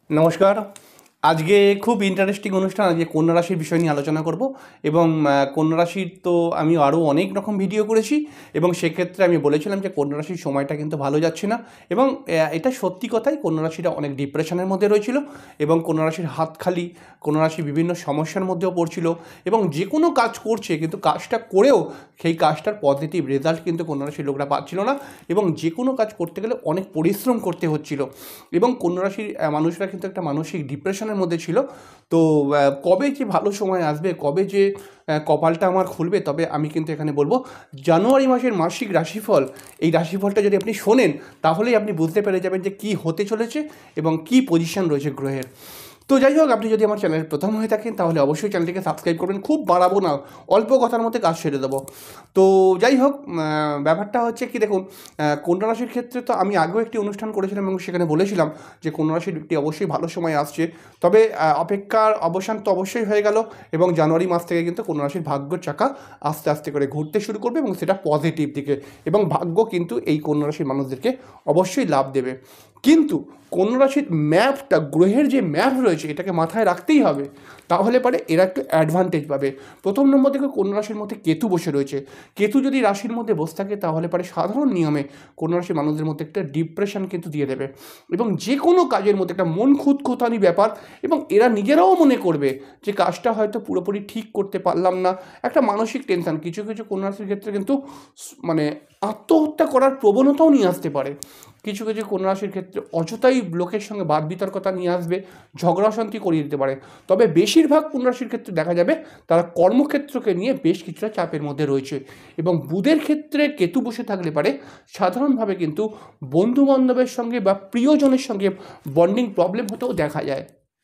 নমস্কার। আজকে খুব ইন্টারেস্টিং অনুষ্ঠান। আজকে কন্যা রাশির বিষয় নিয়ে আলোচনা করব এবং কন্যা রাশির তো আমি আরও অনেক রকম ভিডিও করেছি এবং সেক্ষেত্রে আমি বলেছিলাম যে কন্যা রাশির সময়টা কিন্তু ভালো যাচ্ছে না এবং এটা সত্যি কথাই। কন্যা রাশিটা অনেক ডিপ্রেশনের মধ্যে রয়েছিল এবং কন্যা রাশির হাত খালি, কন্যা রাশি বিভিন্ন সমস্যার মধ্যেও পড়ছিল এবং যে কোনো কাজ করছে কিন্তু কাজটা করেও সেই কাজটার পজিটিভ রেজাল্ট কিন্তু কন্যা রাশির লোকরা পাচ্ছিল না এবং যে কোনো কাজ করতে গেলে অনেক পরিশ্রম করতে হচ্ছিল এবং কন্যা রাশির মানুষরা কিন্তু একটা মানসিক ডিপ্রেশনের মধ্যে ছিল। তো কবে যে ভালো সময় আসবে, কবে যে কপালটা আমার খুলবে, তবে আমি কিন্তু এখানে বলবো জানুয়ারি মাসের মাসিক রাশিফল, এই রাশিফলটা যদি আপনি শোনেন তাহলেই আপনি বুঝতে পেরে যাবেন যে কী হতে চলেছে এবং কী পজিশন রয়েছে গ্রহের। তো যাই হোক, আপনি যদি আমার চ্যানেলের প্রথম হয়ে থাকেন তাহলে অবশ্যই চ্যানেলটিকে সাবস্ক্রাইব করবেন। খুব বাড়াবো না, অল্প কথার মধ্যে কাজ সেরে দেবো। তো যাই হোক, ব্যাপারটা হচ্ছে কি, দেখুন, কন্যা রাশির ক্ষেত্রে তো আমি আগেও একটি অনুষ্ঠান করেছিলাম এবং সেখানে বলেছিলাম যে কন্যা রাশির একটি অবশ্যই ভালো সময় আসছে। তবে অপেক্ষার অবসান তো অবশ্যই হয়ে গেল এবং জানুয়ারি মাস থেকে কিন্তু কন্যা রাশির ভাগ্যর চাকা আস্তে আস্তে করে ঘুরতে শুরু করবে এবং সেটা পজিটিভ দিকে, এবং ভাগ্য কিন্তু এই কন্যা রাশির মানুষদেরকে অবশ্যই লাভ দেবে। কিন্তু কন্যা রাশির ম্যাপটা, গ্রহের যে ম্যাপ রয়েছে, এটাকে মাথায় রাখতেই হবে, তাহলে পরে এরা একটু অ্যাডভান্টেজ পাবে। প্রথম নম্বর থেকে কন্যা রাশির মধ্যে কেতু বসে রয়েছে। কেতু যদি রাশির মধ্যে বসে থাকে তাহলে পরে সাধারণ নিয়মে কন্যা রাশির মানুষদের মধ্যে একটা ডিপ্রেশন কিন্তু দিয়ে দেবে এবং যে কোনো কাজের মধ্যে একটা মন খুঁতখুঁতানি ব্যাপার, এবং এরা নিজেরাও মনে করবে যে কাজটা হয়তো পুরোপুরি ঠিক করতে পারলাম না, একটা মানসিক টেনশন। কিছু কিছু কন্যা রাশির ক্ষেত্রে কিন্তু মানে আত্মহত্যা করার প্রবণতাও নিয়ে আসতে পারে। কিছু কিছু কন্যা রাশির ক্ষেত্রে অযথাই লোকের সঙ্গে বাদ বিতর্কতা নিয়ে আসবে, ঝগড়া অশান্তি করিয়ে দিতে পারে। তবে বেশিরভাগ কন্যা রাশির ক্ষেত্রে দেখা যাবে তারা কর্মক্ষেত্রকে নিয়ে বেশ কিছুটা চাপের মধ্যে রয়েছে। এবং বুধের ক্ষেত্রে কেতু বসে থাকলে পারে সাধারণভাবে কিন্তু বন্ধুবান্ধবের সঙ্গে বা প্রিয়জনের সঙ্গে বন্ডিং প্রবলেম হতেও দেখা যায়।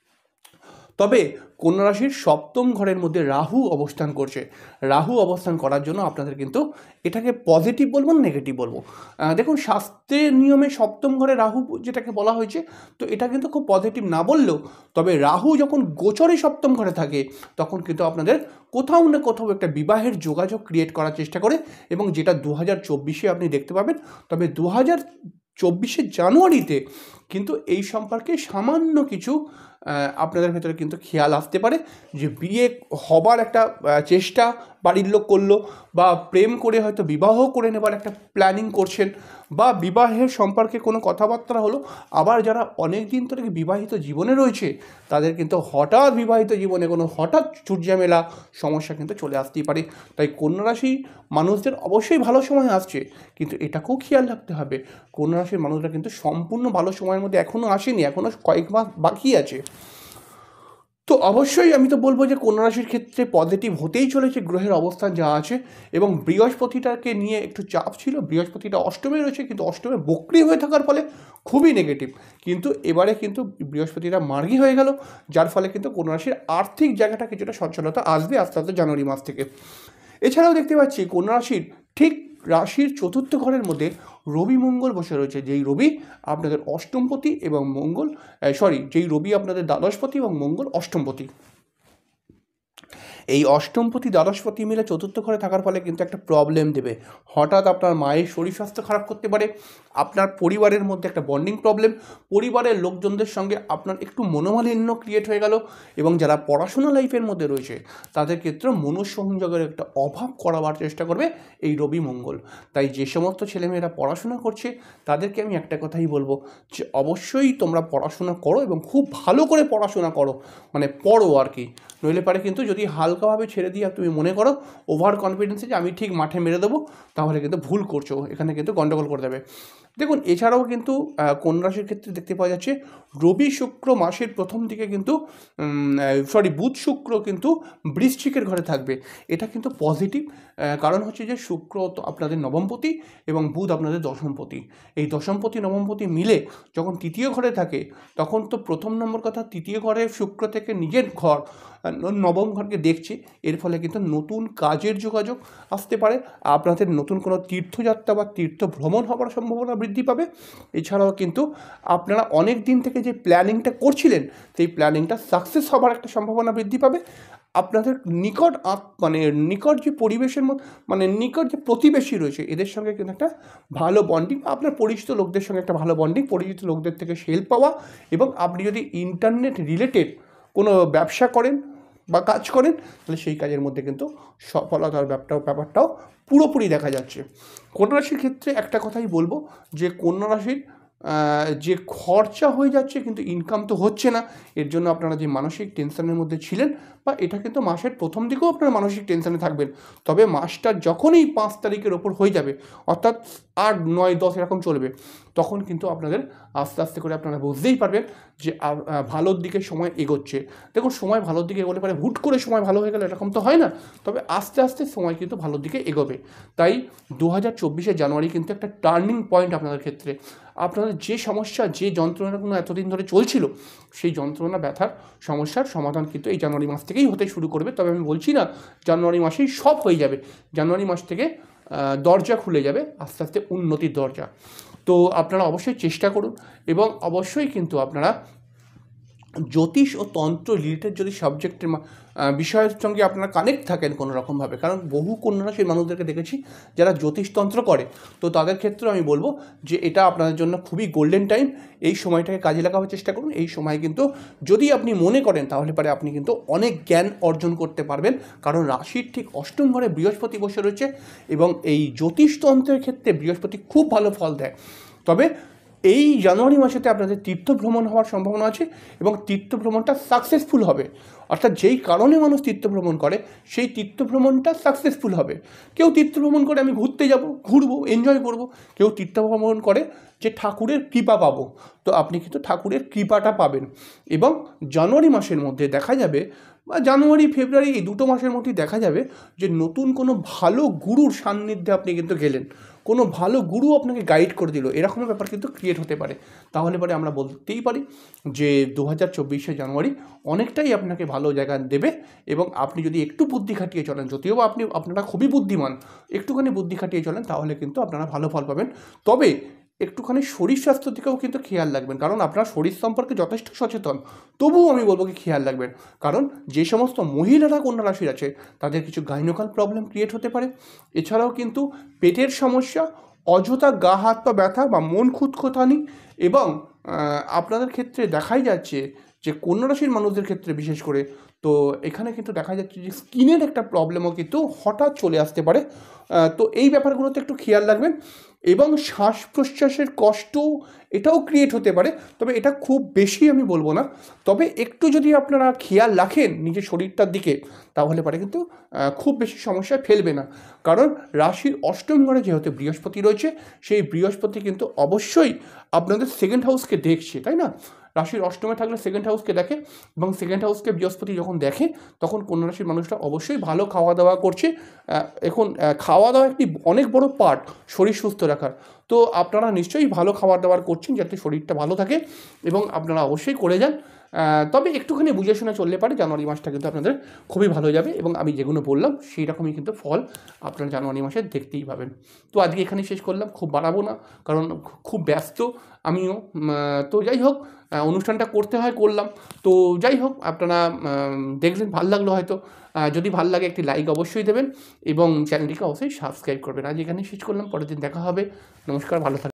তবে কন্যা রাশির সপ্তম ঘরের মধ্যে রাহু অবস্থান করছে। রাহু অবস্থান করার জন্য আপনাদের কিন্তু এটাকে পজিটিভ বলবো না নেগেটিভ বলবো। দেখুন, শাস্ত্রের নিয়মে সপ্তম ঘরে রাহু যেটাকে বলা হয়েছে, তো এটা কিন্তু খুব পজিটিভ না বললেও, তবে রাহু যখন গোচরে সপ্তম ঘরে থাকে তখন কিন্তু আপনাদের কোথাও না কোথাও একটা বিবাহের যোগাযোগ ক্রিয়েট করার চেষ্টা করে, এবং যেটা 2024-এ আপনি দেখতে পাবেন। তবে 2024-এর জানুয়ারিতে কিন্তু এই সম্পর্কে সামান্য কিছু আপনাদের ভেতরে কিন্তু খেয়াল আসতে পারে যে বিয়ে হবার একটা চেষ্টা বাড়ির লোক করলো, বা প্রেম করে হয়তো বিবাহ করে নেবার একটা প্ল্যানিং করছেন, বা বিবাহের সম্পর্কে কোনো কথাবার্তা হলো। আবার যারা অনেক দিন ধরে বিবাহিত জীবনে রয়েছে তাদের কিন্তু হঠাৎ বিবাহিত জীবনে কোনো হঠাৎ চুটঝামেলা সমস্যা কিন্তু চলে আসতেই পারে। তাই কন্যা রাশি মানুষদের অবশ্যই ভালো সময় আসছে, কিন্তু এটাকেও খেয়াল রাখতে হবে কন্যা রাশির মানুষরা কিন্তু সম্পূর্ণ ভালো সময়ের মধ্যে এখনও আসেনি, এখনও কয়েক মাস বাকি আছে। তো অবশ্যই আমি তো বলবো যে কন্যা রাশির ক্ষেত্রে পজিটিভ হতেই চলেছে গ্রহের অবস্থান যা আছে। এবং বৃহস্পতিটাকে নিয়ে একটু চাপ ছিল, বৃহস্পতিটা অষ্টমে রয়েছে, কিন্তু অষ্টমে বক্রি হয়ে থাকার ফলে খুবই নেগেটিভ। কিন্তু এবারে কিন্তু বৃহস্পতিটা মার্গী হয়ে গেল, যার ফলে কিন্তু কন্যা রাশির আর্থিক জায়গাটা কিছুটা সচ্ছলতা আসবে আস্তে আস্তে জানুয়ারি মাস থেকে। এছাড়াও দেখতে পাচ্ছি কন্যা রাশির ঠিক রাশির চতুর্থ ঘরের মধ্যে রবি মঙ্গল বসে রয়েছে। যেই রবি আপনাদের অষ্টমপতি এবং মঙ্গল, যেই রবি আপনাদের দ্বাদশপতি এবং মঙ্গল অষ্টমপতি। এই অষ্টমপতি দ্বাদশপতি মিলে চতুর্থ ঘরে থাকার ফলে কিন্তু একটা প্রবলেম দেবে। হঠাৎ আপনার মায়ের শরীর স্বাস্থ্য খারাপ করতে পারে, আপনার পরিবারের মধ্যে একটা বন্ডিং প্রবলেম, পরিবারের লোকজনদের সঙ্গে আপনার একটু মনোমালিন্য ক্রিয়েট হয়ে গেল, এবং যারা পড়াশোনা লাইফের মধ্যে রয়েছে তাদের ক্ষেত্রে মনঃসংযোগের একটা অভাব করাবার চেষ্টা করবে এই রবি মঙ্গল। তাই যে সমস্ত ছেলেমেয়েরা পড়াশোনা করছে তাদেরকে আমি একটা কথাই বলবো যে অবশ্যই তোমরা পড়াশোনা করো এবং খুব ভালো করে পড়াশোনা করো, মানে পড়ো আর কি। নইলে পারে কিন্তু যদি হালকাভাবে ছেড়ে দিয়ে তুমি মনে করো ওভার কনফিডেন্সে যে আমি ঠিক মাঠে মেরে দেবো, তাহলে কিন্তু ভুল করছো, এখানে কিন্তু গন্ডগোল করে দেবে। দেখুন, এছাড়াও কিন্তু কন্যা রাশির ক্ষেত্রে দেখতে পাওয়া যাচ্ছে রবি শুক্র মাসের প্রথম দিকে কিন্তু বুধ শুক্র কিন্তু বৃশ্চিকের ঘরে থাকবে। এটা কিন্তু পজিটিভ, কারণ হচ্ছে যে শুক্র তো আপনাদের নবমপতি এবং বুধ আপনাদের দশমপতি। এই দশমপতি নবমপতি মিলে যখন তৃতীয় ঘরে থাকে তখন তো প্রথম নম্বর কথা, তৃতীয় ঘরে শুক্র থেকে নিজের ঘর নবম ঘরকে দেখছে। এর ফলে কিন্তু নতুন কাজের যোগাযোগ আসতে পারে, আপনাদের নতুন কোনো তীর্থযাত্রা বা তীর্থ ভ্রমণ হওয়ার সম্ভাবনা বৃদ্ধি পাবে। এছাড়াও কিন্তু আপনারা অনেক দিন থেকে যে প্ল্যানিংটা করছিলেন সেই প্ল্যানিংটা সাকসেস হবার একটা সম্ভাবনা বৃদ্ধি পাবে। আপনাদের নিকট যে পরিবেশের মধ্যে নিকট যে প্রতিবেশী রয়েছে এদের সঙ্গে কিন্তু একটা ভালো বন্ডিং, আপনার পরিচিত লোকদের সঙ্গে একটা ভালো বন্ডিং, পরিচিত লোকদের থেকে হেল্প পাওয়া, এবং আপনি যদি ইন্টারনেট রিলেটেড কোনো ব্যবসা করেন বা কাজ করেন তাহলে সেই কাজের মধ্যে কিন্তু সফলতার ব্যাপারটাও পুরোপুরি দেখা যাচ্ছে। কন্যা রাশির ক্ষেত্রে একটা কথাই বলবো যে কন্যা রাশির যে খরচা হয়ে যাচ্ছে কিন্তু ইনকাম তো হচ্ছে না, এর জন্য আপনারা যে মানসিক টেনশনের মধ্যে ছিলেন, বা এটা কিন্তু মাসের প্রথম দিকেও আপনারা মানসিক টেনশনে থাকবেন, তবে মাসটা যখনই 5 তারিখের ওপর হয়ে যাবে, অর্থাৎ 8, 9, 10 এরকম চলবে, তখন কিন্তু আপনাদের আস্তে আস্তে করে আপনারা বুঝতেই পারবেন যে ভালোর দিকে সময় এগোচ্ছে। দেখুন, সময় ভালোর দিকে এগোলে পারে হুট করে সময় ভালো হয়ে গেলে এরকম তো হয় না, তবে আস্তে আস্তে সময় কিন্তু ভালোর দিকে এগোবে। তাই 2024 জানুয়ারি কিন্তু একটা টার্নিং পয়েন্ট আপনাদের ক্ষেত্রে। আপনাদের যে সমস্যা, যে যন্ত্রণাগুলো এতদিন ধরে চলছিল, সেই যন্ত্রণা, ব্যথার সমস্যার সমাধান কিন্তু এই জানুয়ারি মাস থেকেই হতে শুরু করবে। তবে আমি বলছি না জানুয়ারি মাসেই সব হয়ে যাবে, জানুয়ারি মাস থেকে দরজা খুলে যাবে আস্তে আস্তে উন্নতির দরজা। তো আপনারা অবশ্যই চেষ্টা করুন, এবং অবশ্যই কিন্তু আপনারা জ্যোতিষ ও তন্ত্র রিলেটেড যদি সাবজেক্টের বিষয়ের সঙ্গে আপনারা কানেক্ট থাকেন কোনো রকমভাবে, কারণ বহু কন্যা রাশির মানুষদেরকে দেখেছি যারা জ্যোতিষতন্ত্র করে, তো তাদের ক্ষেত্রে আমি বলবো যে এটা আপনাদের জন্য খুবই গোল্ডেন টাইম। এই সময়টাকে কাজে লাগাবার চেষ্টা করুন। এই সময় কিন্তু যদি আপনি মনে করেন তাহলে পরে আপনি কিন্তু অনেক জ্ঞান অর্জন করতে পারবেন, কারণ রাশির ঠিক 8ম ঘরে বৃহস্পতি বসে রয়েছে, এবং এই জ্যোতিষতন্ত্রের ক্ষেত্রে বৃহস্পতি খুব ভালো ফল দেয়। তবে এই জানুয়ারি মাসেতে আপনাদের তীর্থ ভ্রমণ হওয়ার সম্ভাবনা আছে, এবং তীর্থ ভ্রমণটা সাকসেসফুল হবে, অর্থাৎ যেই কারণে মানুষ তীর্থ ভ্রমণ করে সেই তীর্থ ভ্রমণটা সাকসেসফুল হবে। কেউ তীর্থ ভ্রমণ করে আমি ঘুরতে যাব, ঘুরবো, এনজয় করব, কেউ তীর্থ ভ্রমণ করে যে ঠাকুরের কৃপা পাবো, তো আপনি কিন্তু ঠাকুরের কৃপাটা পাবেন। এবং জানুয়ারি মাসের মধ্যে দেখা যাবে, বা জানুয়ারি ফেব্রুয়ারি এই 2 মাসের মধ্যেই দেখা যাবে যে নতুন কোনো ভালো গুরুর সান্নিধ্যে আপনি কিন্তু গেলেন, কোনো ভালো গুরু আপনাকে গাইড করে দিল, এরকম ব্যাপার কিন্তু ক্রিয়েট হতে পারে। তাহলে পরে আমরা বলতেই পারি যে 2024 জানুয়ারি অনেকটাই আপনাকে ভালো জায়গা দেবে, এবং আপনি যদি একটু বুদ্ধি খাটিয়ে চলেন, যদিও বা আপনারা খুবই বুদ্ধিমান, একটুখানি বুদ্ধি খাটিয়ে চলেন তাহলে কিন্তু আপনারা ভালো ফল পাবেন। তবে একটুখানি শরীর স্বাস্থ্যের দিকেও কিন্তু খেয়াল রাখবেন, কারণ আপনার শরীর সম্পর্কে যথেষ্ট সচেতন, তবুও আমি বলবো কি খেয়াল রাখবেন, কারণ যে সমস্ত মহিলারা কন্যা রাশির আছে তাদের কিছু গাইনোকাল প্রবলেম ক্রিয়েট হতে পারে। এছাড়াও কিন্তু পেটের সমস্যা, অযথা গা হাত পা ব্যথা বা মন খুঁতখুঁতানি, এবং আপনাদের ক্ষেত্রে দেখাই যাচ্ছে যে কন্যা রাশির মানুষদের ক্ষেত্রে বিশেষ করে, তো এখানে কিন্তু দেখা যাচ্ছে যে স্কিনের একটা প্রবলেমও কিন্তু হঠাৎ চলে আসতে পারে। তো এই ব্যাপারগুলোতে একটু খেয়াল রাখবেন, এবং শ্বাস প্রশ্বাসের কষ্ট এটাও ক্রিয়েট হতে পারে, তবে এটা খুব বেশি আমি বলবো না, তবে একটু যদি আপনারা খেয়াল রাখেন নিজের শরীরটার দিকে তাহলে পরে কিন্তু খুব বেশি সমস্যায় ফেলবে না। কারণ রাশির 8ম ঘরে যেহেতু বৃহস্পতি রয়েছে, সেই বৃহস্পতি কিন্তু অবশ্যই আপনাদের 2nd হাউসকে দেখছে, তাই না? রাশির 8মে থাকলে 2nd হাউসকে দেখে, এবং 2nd হাউসকে বৃহস্পতি যখন দেখে তখন কন্যা রাশির মানুষরা অবশ্যই ভালো খাওয়া দাওয়া করছে। এখন খাওয়া দাওয়া একটি অনেক বড় পার্ট শরীর সুস্থ রাখার, তো আপনারা নিশ্চয়ই ভালো খাবার দাবার করছেন যাতে শরীরটা ভালো থাকে, এবং আপনারা অবশ্যই করে যান। তবে একটুখানি বুঝে শুনে চললে পারে জানুয়ারি মাসটা কিন্তু আপনাদের খুবই ভালো যাবে, এবং আমি যেগুলো বললাম সেই রকমই কিন্তু ফল আপনারা জানুয়ারি মাসে দেখতেই পাবেন। তো আজকে এখানেই শেষ করলাম, খুব বাড়াবো না, কারণ খুব ব্যস্ত আমিও। তো যাই হোক, অনুষ্ঠানটা করতে হয়, করলাম। তো যাই হোক, আপনারা দেখলেন, ভালো লাগলো হয়তো। যদি ভালো লাগে একটি লাইক অবশ্যই দেবেন, এবং চ্যানেলটিকে অবশ্যই সাবস্ক্রাইব করবেন। আজ এখানেই শেষ করলাম, পরের দিন দেখা হবে। নমস্কার, ভালো থাকবেন।